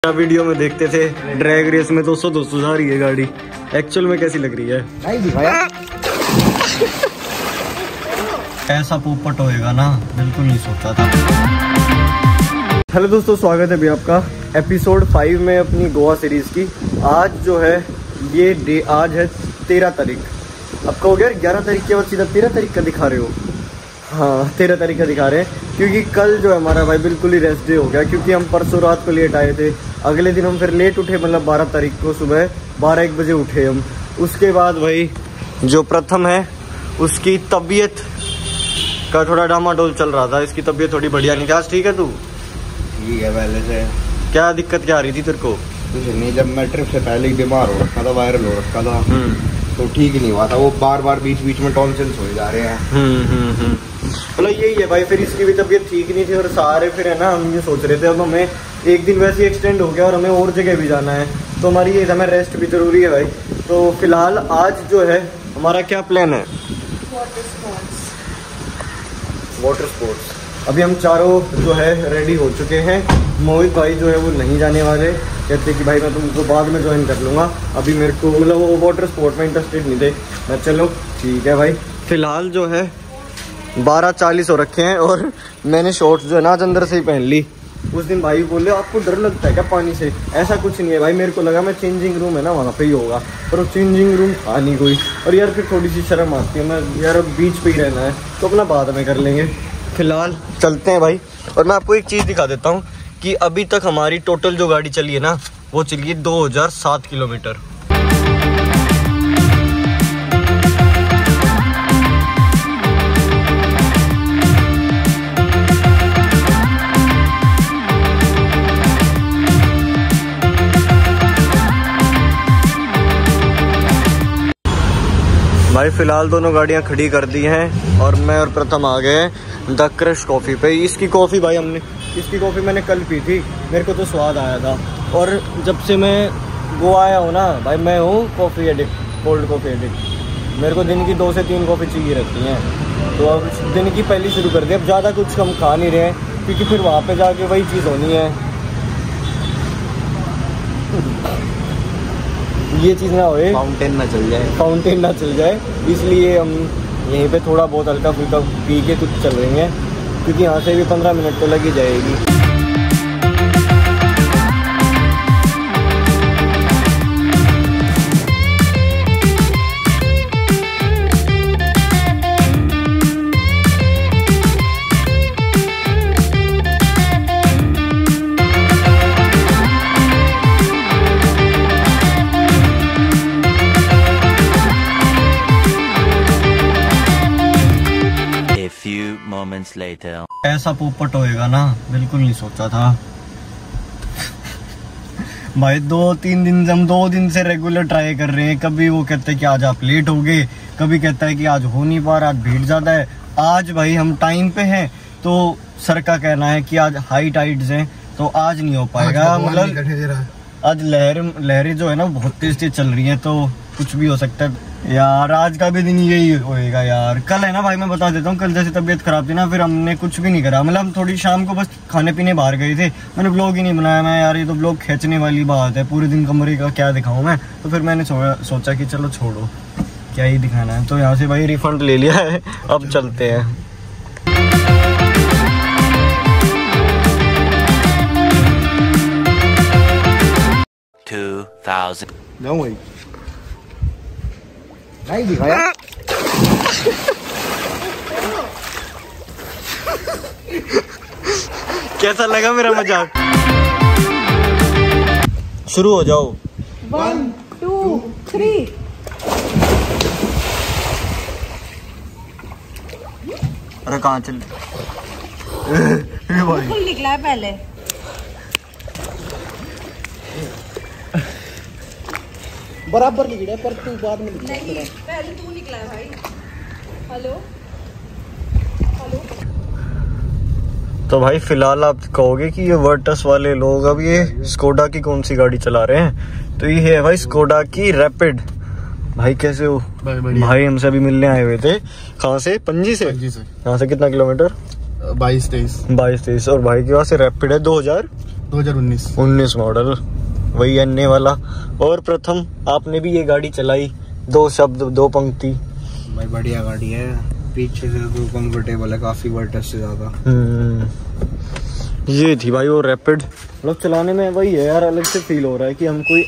Video में देखते थे ड्रैग रेस में 200 जा रही है गाड़ी, एक्चुअल में कैसी लग रही है? नहीं दिखाया। ऐसा पोपट होएगा ना, बिल्कुल नहीं सोचा था। हेलो दोस्तों, स्वागत है भी आपका एपिसोड 5 में अपनी गोवा सीरीज की। आज जो है ये डे, आज है 13 तारीख। अब कहोगे यार 11 तारीख के बाद सीधा 13 तारीख का दिखा रहे हो? हाँ, 13 तारीख का दिखा रहे हैं क्योंकि कल जो है हमारा भाई बिल्कुल ही रेस्ट डे हो गया, क्योंकि हम परसों रात को लेट आए थे। अगले दिन हम फिर लेट उठे, मतलब 12 तारीख को सुबह 12-1 बजे उठे हम। उसके बाद भाई जो प्रथम है उसकी तबीयत का थोड़ा डामाडोल चल रहा था, इसकी तबीयत थोड़ी बढ़िया नहीं थी। आज ठीक है तू? ठीक है पहले से। क्या दिक्कत क्या आ रही थी तेरे को? कुछ नहीं, जब मैं ट्रिप से पहले ही बीमार हो रखा था, वायरल हो रखा था, तो ठीक ही नहीं हुआ था। वो बार बार बीच बीच में टॉन्सिल्स हो जा रहे हैं। मतलब यही है भाई, फिर इसकी भी तबीयत ठीक नहीं थी और सारे फिर है ना, हम ये सोच रहे थे अब हमें एक दिन वैसे ही एक्सटेंड हो गया और हमें और जगह भी जाना है, तो हमारी ये हमें रेस्ट भी जरूरी है भाई। तो फिलहाल आज जो है हमारा क्या प्लान है? Water sports. अभी हम चारों जो है रेडी हो चुके हैं। मोहित भाई जो है वो नहीं जाने वाले, कहते कि भाई मैं तुमको बाद में ज्वाइन कर लूँगा, अभी मेरे को मतलब वो वाटर स्पोर्ट में इंटरेस्टेड नहीं थे। मैं चलो ठीक है भाई। फिलहाल जो है 12:40 हो रखे हैं और मैंने शॉर्ट्स जो है ना आज अंदर से ही पहन ली। उस दिन भाई बोले आपको डर लगता है क्या पानी से? ऐसा कुछ नहीं है भाई, मेरे को लगा मैं चेंजिंग रूम है ना वहाँ पे ही होगा, पर वो चेंजिंग रूम था नहीं कोई। और यार फिर थोड़ी सी शर्म आती है, मैं यार अब बीच पे ही रहना है तो अपना बाद में कर लेंगे। फिलहाल चलते हैं भाई। और मैं आपको एक चीज़ दिखा देता हूँ कि अभी तक हमारी टोटल जो गाड़ी चली है ना, वो चली है 2007 किलोमीटर। भाई फिलहाल दोनों गाड़ियां खड़ी कर दी हैं और मैं और प्रथम आ गए हैं द क्रश कॉफ़ी पे। इसकी कॉफ़ी भाई इसकी कॉफ़ी मैंने कल पी थी, मेरे को तो स्वाद आया था। और जब से मैं गोवा आया हूँ ना भाई, मैं हूँ coffee addict, cold coffee addict. मेरे को दिन की 2 से 3 कॉफ़ी चाहिए रहती हैं, तो अब दिन की पहली शुरू कर दी। अब ज़्यादा कुछ हम खा नहीं रहे हैं क्योंकि फिर वहाँ पर जाके वही चीज़ होनी है, ये चीज़ ना होए, फाउंटेन ना चल जाए, इसलिए हम यहीं पे थोड़ा बहुत हल्का फुल्का पी के कुछ चल रहे हैं, क्योंकि यहाँ से भी 15 मिनट तो लग ही जाएगी। ऐसा पोपट होएगा ना, बिल्कुल नहीं सोचा था भाई। 2-3 दिन से हम 2 दिन से रेगुलर ट्राई कर रहे हैं। कभी वो कहते हैं कि आज आप लेट हो गए, कभी कहता है कि आज हो नहीं पा रहा, आज भीड़ ज्यादा है। आज भाई हम टाइम पे हैं, तो सर का कहना है कि आज हाई टाइड्स हैं तो आज नहीं हो पाएगा। मतलब आज लहरें जो है ना बहुत तेज चल रही है, तो कुछ भी हो सकता है यार। आज का भी दिन यही होएगा यार। कल है ना भाई, मैं बता देता हूँ, कल जैसे तबीयत खराब थी ना, फिर हमने कुछ भी नहीं करा। मतलब हम थोड़ी शाम को बस खाने पीने बाहर गए थे, मैंने ब्लॉग ही नहीं बनाया। मैं यार ये तो ब्लॉग खींचने वाली बात है, पूरे दिन कमरे का क्या दिखाऊं मैं। तो फिर मैंने सोचा कि चलो छोड़ो, क्या ही दिखाना है। तो यहाँ से भाई रिफंड ले लिया है, अब चलते हैं। नहीं दिखाया। कैसा लगा मेरा मजाक? शुरू हो जाओ। 1 2 3। अरे कहाँ चल फुल निकला है पहले। बराबर निकला पर तू बाद में निकला। नहीं, पहले तू निकला है भाई। हेलो। तो भाई फिलहाल आप कहोगे कि ये वर्टस वाले लोग अब ये स्कोडा की कौन सी गाड़ी चला रहे हैं? तो ये है भाई स्कोडा की रैपिड। भाई कैसे हो? भाई हमसे अभी मिलने आए हुए थे। कहाँ से? पणजी से। यहाँ से कितना किलोमीटर? 22-23। और भाई के पास रैपिड है 2000 2019 मॉडल, वही एनए वाला। और प्रथम, आपने भी ये गाड़ी चलाई, 2 शब्द 2 पंक्ति। भाई बढ़िया गाड़ी है, पीछे से तो कंफर्टेबल है काफी, वर्टस से ज्यादा। ये थी भाई वो रैपिड, मतलब चलाने में वही है यार, अलग से फील हो रहा है कि हम कोई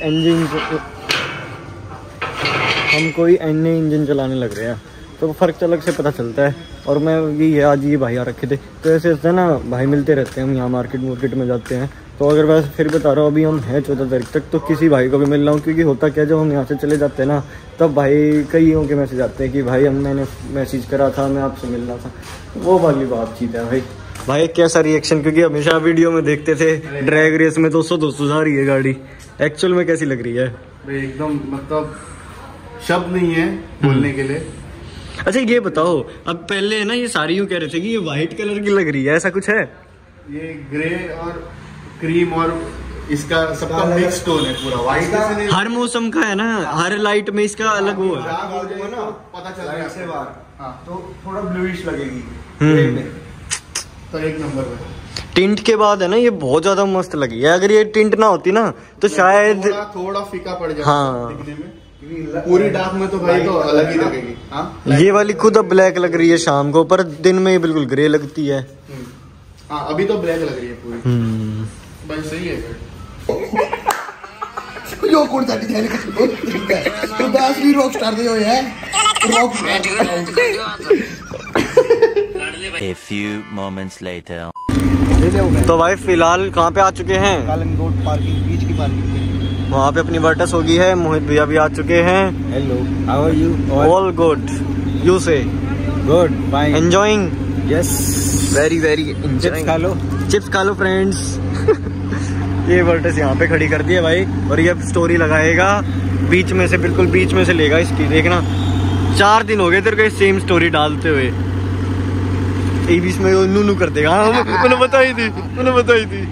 एनए इंजन चलाने लग रहे हैं, तो फर्क अलग से पता चलता है। और मैं यही है, आज ये भाई आ रखे थे, तो ऐसे ऐसे ना भाई मिलते रहते हैं, हम यहाँ मार्केट में जाते हैं। तो अगर मैं फिर बता रहा हूँ, अभी हम हैं 14 तारीख तक, तो किसी भाई को भी मिल रहा हूँ, क्योंकि होता क्या, जब हम यहाँ से चले जाते हैं ना, तब भाई कईयों के मैसेज आते हैं कि भाई मैंने मैसेज करा था, मैं आपसे मिलना था, वो वाली बातचीत है भाई कैसा रिएक्शन, क्योंकि हमेशा वीडियो में देखते थे ड्रैग रेस में 200 जा रही है गाड़ी, एक्चुअल में कैसी लग रही है एकदम, मतलब शब्द नहीं है बोलने के लिए। अच्छा ये बताओ, अब पहले है ना ये सारी यूँ कह रहे थे कि ये व्हाइट कलर की लग रही है, ऐसा कुछ है? ये ग्रे और क्रीम और इसका सबका मिक्स टोन है पूरा, व्हाइट हर मौसम का है ना, हर लाइट में इसका अलग वो है ना, पता चल रहा है से बाहर। हाँ, तो थोड़ा ब्लूइश लगेगी, तो एक नंबर पे। टिंट के बाद है ना ये बहुत ज्यादा मस्त लगी है, अगर ये टिंट ना होती ना तो शायद थोड़ा फीका पड़ जाता हाँ दिखने में, पूरी डार्क में तो भाई तो अलग ही लगेगी। हाँ, ये वाली खुद अब ब्लैक लग रही है शाम को, पर दिन में ये बिल्कुल ग्रे लगती है। हाँ, अभी तो ब्लैक लग रही है पूरी। भाई सही है यो कौन सा डिजाइन का तो दास भी रॉक स्टार दे हो है rock. A few moments later. तो भाई फिलहाल कहाँ पे आ चुके हैं? कालंगोट पार्किंग, बीच की पार्किंग। वहाँ पे अपनी वर्टस होगी है, मोहित भैया भी आ चुके हैं। Hello, how are you? All good, you say? Good, fine, enjoying? Yes, very chips खा लो, चिप्स खा लो फ्रेंड्स। ये वर्टस यहाँ पे खड़ी कर दी है भाई, और ये स्टोरी लगाएगा बीच में से, बिल्कुल बीच में से लेगा इसकी, देखना 4 दिन हो गए तेरे को सेम स्टोरी डालते हुए, एक बीच में वो नू कर देगा। मैंने बताई थी।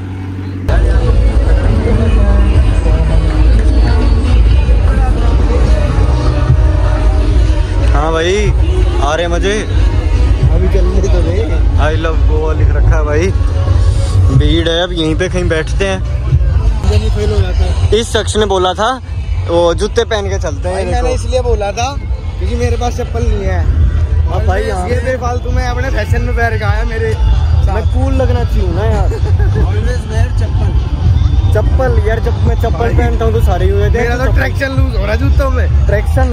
हाँ भाई आ रहे मजे, अभी चलने तो दे। आई लव गोवा लिख रखा है भाई, भीड़ है, अब यहीं पे कहीं बैठते हैं। फेल हो जाता है। इस शख्स ने बोला था वो जूते पहन के चलते हैं, मैंने इसलिए बोला था क्योंकि मेरे पास चप्पल नहीं है। अब भाई ये बेफालतू में अपने फैशन में पैर का है मेरे, मैं कूल लगना चाहिए ना यार। चप्पल यार, जब मैं चप्पल पहनता हूँ तो सारे हुए थे, मेरा तो ट्रैक्शन लूज हो रहा है जूतों में। ट्रैक्शन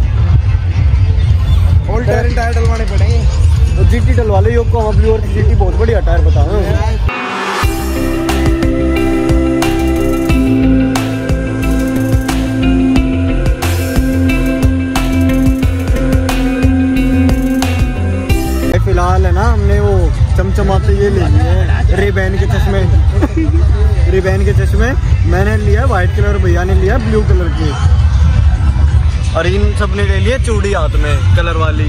ओल्ड टायर डलवाने पड़ेंगे, तो जीटी डलवा लो, योकोहामा ब्लू और जीटी बहुत बढ़िया टायर बताओ। फिलहाल है ना, हमने वो चमचमाते ये ले लिए रेबैन के चश्मे, मैंने लिया व्हाइट कलर, भैया ने लिया ब्लू कलर के, और इन सब ने ले लिए चूड़ी हाथ में कलर वाली।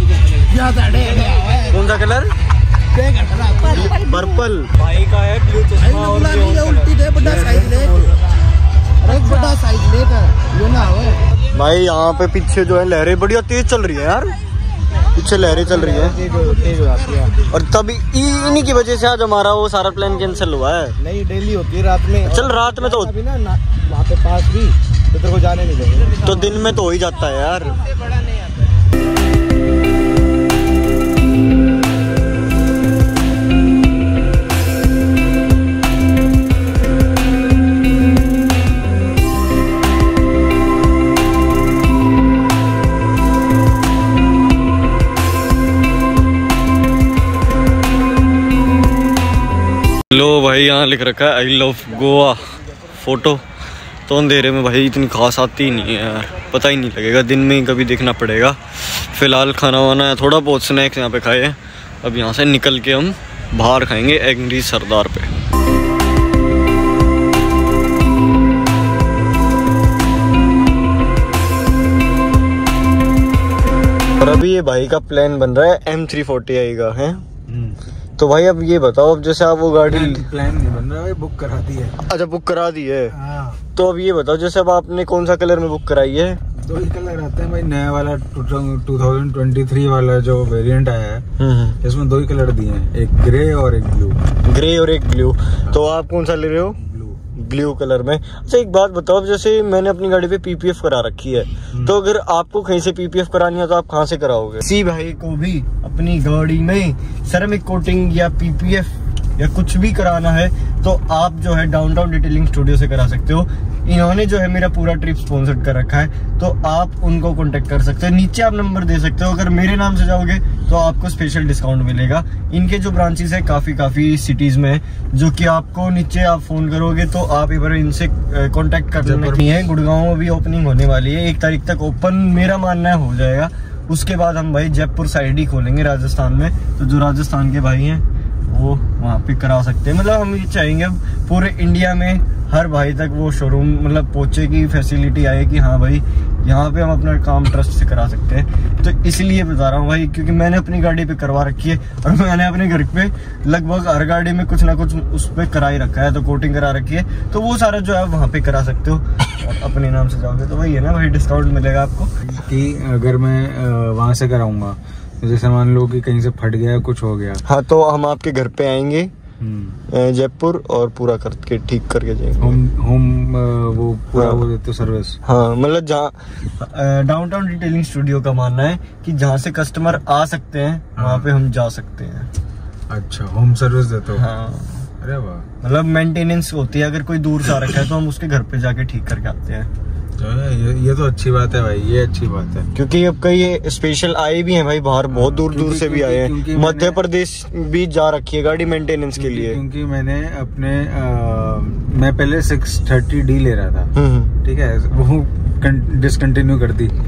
कौन सा कलर? पर्पल। भाई का है ब्लू चश्मा और उल्टी दे, बड़ा साइज ले, एक बड़ा साइज लेकर ये ना हो भाई। यहाँ पे पीछे जो है लहरें बढ़िया तेज चल रही है यार, पीछे लहरें चल रही है, तेज हो जाती है, और तभी इन्हीं की वजह से आज हमारा वो सारा प्लान कैंसिल हुआ है। नहीं डेली होती है रात में। चल रात में तो अभी ना वहाँ पे पास भी तो तेरे को जाने नहीं देंगे, तो दिन में तो हो ही जाता है यार। लो भाई, यहाँ लिख रखा है आई लव गोवा फोटो, तो अंधेरे में भाई इतनी खास आती ही नहीं है यार, पता ही नहीं लगेगा, दिन में ही कभी देखना पड़ेगा। फिलहाल खाना वाना थोड़ा बहुत स्नैक्स यहाँ पे खाए हैं, अब यहाँ से निकल के हम बाहर खाएंगे एंग्री सरदार पे। और अभी ये भाई का प्लान बन रहा है M340i का है। तो भाई अब ये बताओ, अब जैसे आप वो गाड़ी प्लान नहीं बन रहा है, बुक करा दी है। अच्छा बुक करा दी है। हाँ। तो अब ये बताओ, जैसे अब आपने कौन सा कलर में बुक कराई है? 2 ही कलर आते हैं भाई। नया वाला 2023 वाला जो वेरिएंट आया है इसमें 2 ही कलर दिए हैं, एक ग्रे और एक ब्लू। ग्रे और एक ब्लू। तो आप कौन सा ले रहे हो? ब्लू कलर में। अच्छा एक बात बताओ, जैसे मैंने अपनी गाड़ी पे पीपीएफ करा रखी है, तो अगर आपको कहीं से पीपीएफ करानी है तो आप कहाँ से कराओगे? सी भाई को भी अपनी गाड़ी में सेरेमिक कोटिंग या पीपीएफ या कुछ भी कराना है तो आप जो है डाउनटाउन डिटेलिंग स्टूडियो से करा सकते हो। इन्होंने जो है मेरा पूरा ट्रिप स्पॉन्सर्ड कर रखा है, तो आप उनको कांटेक्ट कर सकते हो। नीचे आप नंबर दे सकते हो। अगर मेरे नाम से जाओगे तो आपको स्पेशल डिस्काउंट मिलेगा। इनके जो ब्रांचेस है काफी सिटीज में है, जो कि आपको नीचे आप फोन करोगे तो आप एक बार इनसे कांटेक्ट कर सकते हैं। गुड़गांव में भी ओपनिंग होने वाली है, 1 तारीख तक ओपन मेरा मानना है हो जाएगा। उसके बाद हम भाई जयपुर साइड ही खोलेंगे राजस्थान में, तो जो राजस्थान के भाई हैं वो वहाँ पे करा सकते हैं। मतलब हम ये चाहेंगे अब पूरे इंडिया में हर भाई तक वो शोरूम मतलब पहुंचे की फैसिलिटी आए कि हाँ भाई यहाँ पे हम अपना काम ट्रस्ट से करा सकते हैं। तो इसलिए बता रहा हूँ भाई, क्योंकि मैंने अपनी गाड़ी पे करवा रखी है और मैंने अपने घर पे लगभग हर गाड़ी में कुछ ना कुछ उस पर करा ही रखा है, तो कोटिंग करा रखी है। तो वो सारा जो है वहाँ पे करा सकते हो और अपने नाम से जाओगे तो वही है ना भाई, डिस्काउंट मिलेगा आपको। कि अगर मैं वहाँ से कराऊंगा जैसे मान लो कि कहीं से फट गया कुछ हो गया, हाँ तो हम आपके घर पे आएंगे जयपुर और पूरा करके ठीक करके जाएंगे। होम वो पूरा वो देते सर्विस। हाँ मतलब जहाँ डाउनटाउन डिटेलिंग स्टूडियो का मानना है कि जहाँ से कस्टमर आ सकते हैं वहाँ पे हम जा सकते हैं। अच्छा होम सर्विस देते हो? हाँ। अरे वाह। मतलब मेंटेनेंस होती है, अगर कोई दूर से आ रखा है तो हम उसके घर पे जाके ठीक करके आते हैं। ये तो अच्छी बात है भाई, ये अच्छी बात है। क्योंकि अब कई स्पेशल आए भी हैं भाई बाहर, बहुत दूर से भी आए हैं। मध्य प्रदेश भी जा रखी है गाड़ी मेंटेनेंस के लिए। क्योंकि मैंने अपने मैं पहले 630D ले रहा था, ठीक है, वो डिसकंटिन्यू कर दी।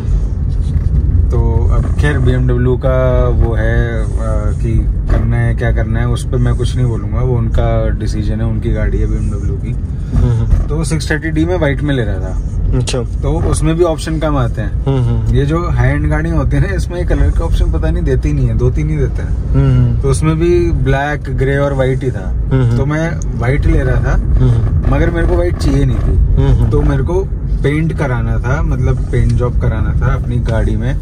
तो अब खैर BMW का वो है कि करना है क्या करना है, उस पर मैं कुछ नहीं बोलूंगा, वो उनका डिसीजन है, उनकी गाड़ी है BMW की। तो 630D में वाइट में ले रहा था। अच्छा। तो उसमें भी ऑप्शन कम आते हैं। ये जो हाई एंड गाड़ी होती है ना, इसमें कलर का ऑप्शन पता नहीं देते ही नहीं है, 2-3 ही देते हैं। तो उसमें भी ब्लैक, ग्रे और व्हाइट ही था। तो मैं व्हाइट ले रहा था, मगर मेरे को व्हाइट चाहिए नहीं थी। तो मेरे को पेंट कराना था, मतलब पेंट जॉब कराना था अपनी गाड़ी में।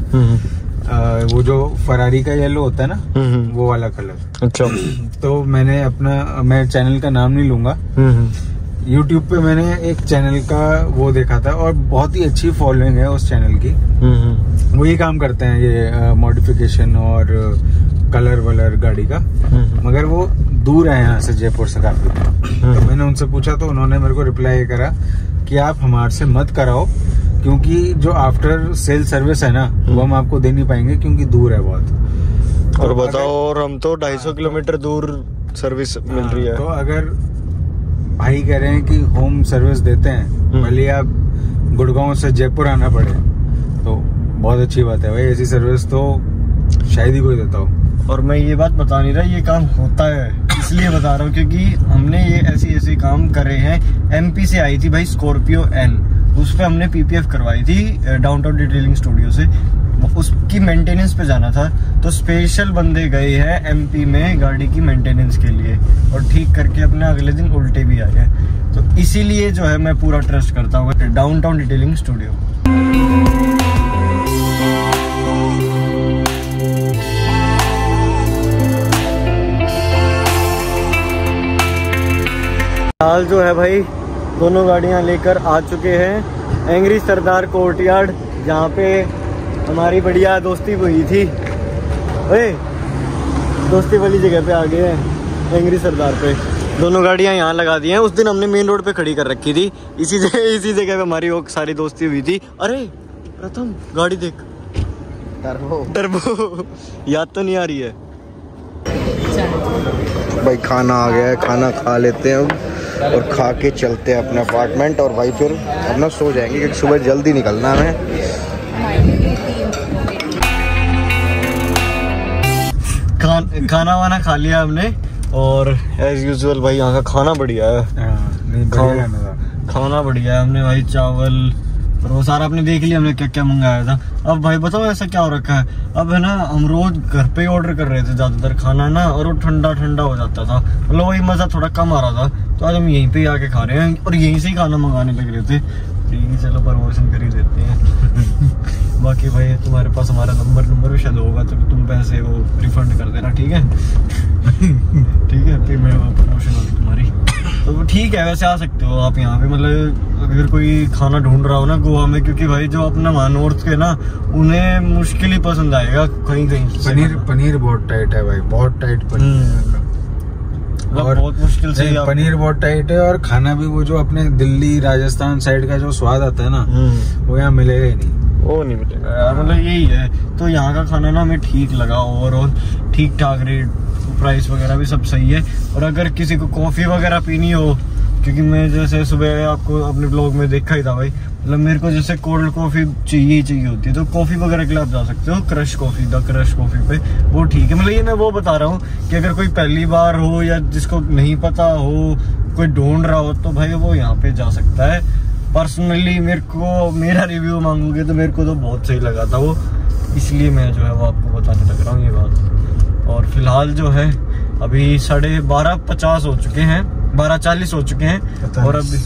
वो जो फरारी का येलो होता है ना, वो वाला कलर। अच्छा। तो मैंने मैं चैनल का नाम नहीं लूंगा, YouTube पे मैंने एक चैनल का वो देखा था और बहुत ही अच्छी फॉलोइंग है उस चैनल की। वो ये काम करते हैं, ये मॉडिफिकेशन और कलर वलर गाड़ी का, मगर वो दूर है यहाँ से, जयपुर से काफी। तो मैंने उनसे पूछा तो उन्होंने मेरे को रिप्लाई करा कि आप हमारे से मत कराओ, क्योंकि जो आफ्टर सेल सर्विस है ना वो हम आपको दे नहीं पाएंगे क्योंकि दूर है बहुत। और बताओ, और हम तो 250 किलोमीटर दूर सर्विस मिल रही है। तो अगर भाई कह रहे हैं कि होम सर्विस देते हैं, भले आप गुड़गांव से जयपुर आना पड़े, तो बहुत अच्छी बात है भाई। ऐसी सर्विस तो शायद ही कोई देता हो। और मैं ये बात बता नहीं रहा, ये काम होता है, इसलिए बता रहा हूँ क्योंकि हमने ये ऐसे काम करे हैं। MP से आई थी भाई स्कॉर्पियो N, उस पर हमने PPF करवाई थी डाउनटाउन डिटेलिंग स्टूडियो से। उसकी मेंटेनेंस पे जाना था, तो स्पेशल बंदे गए हैं MP में गाड़ी की मेंटेनेंस के लिए और ठीक करके अपने अगले दिन उल्टे भी आए हैं। तो इसीलिए जो है मैं पूरा ट्रस्ट करता हूँ डाउनटाउन डिटेलिंग स्टूडियो। हाल जो है भाई, दोनों गाड़ियां लेकर आ चुके हैं एंग्री सरदार कोर्टयार्ड, जहाँ पे हमारी बढ़िया दोस्ती हुई थी। ओए, दोस्ती वाली जगह पे आ गए हैं एंग्री सरदार पे। दोनों गाड़ियां यहाँ लगा दी हैं। उस दिन हमने मेन रोड पे खड़ी कर रखी थी, इसी जगह पे हमारी वो सारी दोस्ती हुई थी। अरे प्रथम गाड़ी देख, टर्बो याद तो नहीं आ रही है भाई। खाना आ गया है, खाना खा लेते हैं और खा के चलते हैं अपने अपार्टमेंट, और भाई फिर अपना सो जाएंगे क्योंकि सुबह जल्दी निकलना है। खाना वाना खा लिया हमने और एज यूजुअल भाई यहाँ का खाना बढ़िया है। खाना बढ़िया है। हमने भाई चावल और वो सारा आपने देख लिया हमने क्या क्या मंगाया था। अब भाई बताओ ऐसा क्या हो रखा है, अब है ना हम रोज घर पे ऑर्डर कर रहे थे ज्यादातर खाना ना, और वो ठंडा ठंडा हो जाता था, मतलब वही मजा थोड़ा कम आ रहा था। तो आज हम यहीं पे आके खा रहे हैं और यहीं से ही खाना मंगाने लग रहे थे। ठीक है चलो प्रमोशन कर ही देते हैं। बाकी भाई तुम्हारे पास हमारा नंबर भी शायद होगा, तो तुम पैसे वो रिफंड कर देना, ठीक है। ठीक है, फिर मैं वो प्रमोशन होगी तुम्हारी, तो ठीक है। वैसे आ सकते हो आप यहाँ पे, मतलब अगर कोई खाना ढूंढ रहा हो ना गोवा में, क्योंकि भाई जो अपना वहाँ नॉर्थ के ना, उन्हें मुश्किल ही पसंद आएगा कहीं कहीं। पनीर बहुत टाइट है भाई, बहुत टाइट पनीर, और बहुत मुश्किल से पनीर बहुत टाइट है। और खाना भी वो जो अपने दिल्ली राजस्थान साइड का जो स्वाद आता है ना, वो यहाँ मिलेगा ही नहीं, वो नहीं मिलेगा यार, मतलब यही है। तो यहाँ का खाना ना हमें ठीक लगा, ओवरऑल ठीक ठाक रेट, प्राइस वगैरह भी सब सही है। और अगर किसी को कॉफी वगैरह पीनी हो, क्योंकि मैं जैसे सुबह आपको अपने ब्लॉग में देखा ही था भाई, मतलब मेरे को जैसे कोल्ड कॉफी चाहिए होती है, तो कॉफी वगैरह के लिए आप जा सकते हो crush coffee, the crush coffee पे, वो ठीक है। मतलब ये मैं वो बता रहा हूँ कि अगर कोई पहली बार हो या जिसको नहीं पता हो, कोई ढूंढ रहा हो, तो भाई वो यहाँ पे जा सकता है। पर्सनली मेरा रिव्यू मांगोगे तो मेरे को तो बहुत सही लगा था वो, इसलिए मैं जो है वो आपको बताने लग रहा हूँ ये बात। और फिलहाल जो है अभी 12:50 हो चुके हैं, 12:40 हो चुके हैं, और अभी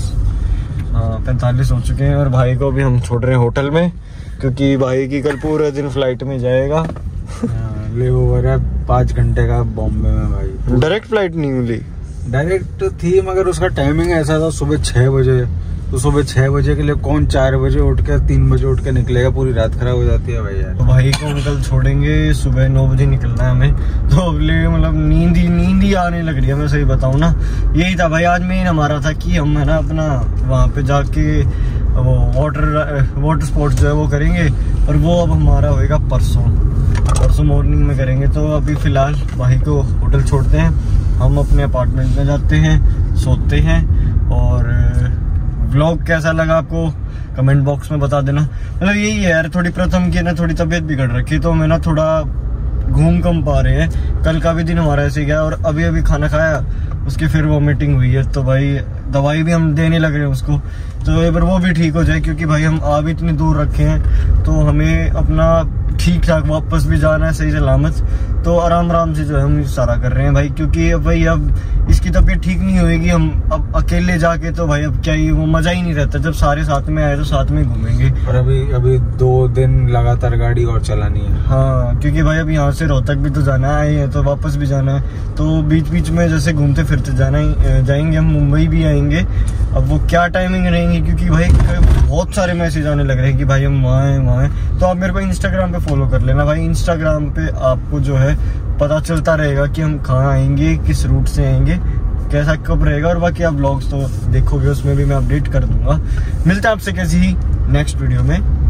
45 हो चुके हैं। और भाई को अभी हम छोड़ रहे हैं होटल में, क्योंकि भाई की कल पूरे दिन फ्लाइट में जाएगा। ले ओवर है 5 घंटे का बॉम्बे में भाई। डायरेक्ट फ्लाइट नहीं मिली? डायरेक्ट थी, मगर उसका टाइमिंग ऐसा था सुबह 6 बजे, तो सुबह 6 बजे के लिए कौन 4 बजे उठ के 3 बजे उठ के निकलेगा, पूरी रात खराब हो जाती है भाई यार। तो भाई को हम कल छोड़ेंगे, सुबह 9 बजे निकलना है हमें, तो अब मतलब नींद ही आने लग रही है, मैं सही बताऊं ना। यही था भाई आज मेन हमारा था कि हम है ना अपना वहाँ पे जाके वो वाटर स्पोर्ट्स जो है वो करेंगे, और वो अब हमारा होएगा परसों मॉर्निंग में करेंगे। तो अभी फिलहाल भाई को होटल छोड़ते हैं, हम अपने अपार्टमेंट में जाते हैं, सोते हैं। और व्लॉग कैसा लगा आपको कमेंट बॉक्स में बता देना। मतलब यही है यार, थोड़ी प्रथम की ना थोड़ी तबीयत बिगड़ रखी, तो मैं ना थोड़ा घूम कम पा रहे हैं। कल का भी दिन हमारा ऐसे गया, और अभी खाना खाया, उसकी फिर वॉमिटिंग हुई है, तो भाई दवाई भी हम देने लग रहे हैं उसको, तो एक बार वो भी ठीक हो जाए, क्योंकि भाई हम आ भी इतनी दूर रखे हैं, तो हमें अपना ठीक ठाक वापस भी जाना है सही सलामत। तो आराम से जो है हम सारा कर रहे हैं भाई, क्योंकि भाई अब इसकी तबीयत ठीक नहीं होएगी, हम अब अकेले जाके तो भाई अब क्या ही वो मजा ही नहीं रहता। जब सारे साथ में आए तो साथ में घूमेंगे। और अभी 2 दिन लगातार गाड़ी और चलानी है। हाँ, क्योंकि भाई अब यहाँ से रोहतक भी तो जाना है, तो वापस भी जाना है, तो बीच में जैसे घूमते फिरते जाएंगे। हम मुंबई भी आएंगे, अब वो क्या टाइमिंग रहेंगी, क्योंकि भाई बहुत सारे मैसेज आने लग रहे हैं कि भाई हम वहाँ हैं। तो आप मेरे को इंस्टाग्राम पे फॉलो कर लेना भाई, इंस्टाग्राम पे आपको जो है पता चलता रहेगा कि हम कहाँ आएंगे, किस रूट से आएंगे, कैसा कब रहेगा। और बाकी आप ब्लॉग्स तो देखोगे, उसमें भी मैं अपडेट कर दूंगा। मिलते हैं आपसे किसी नेक्स्ट वीडियो में।